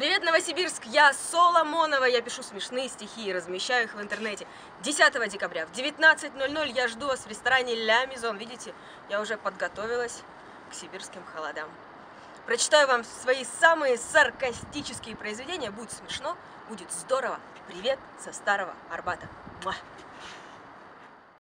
Привет, Новосибирск! Я Соломонова, я пишу смешные стихи и размещаю их в интернете. 10 декабря в 19:00 я жду вас в ресторане Ля Мизон. Видите, я уже подготовилась к сибирским холодам. Прочитаю вам свои самые саркастические произведения. Будет смешно, будет здорово. Привет со Старого Арбата. Муа.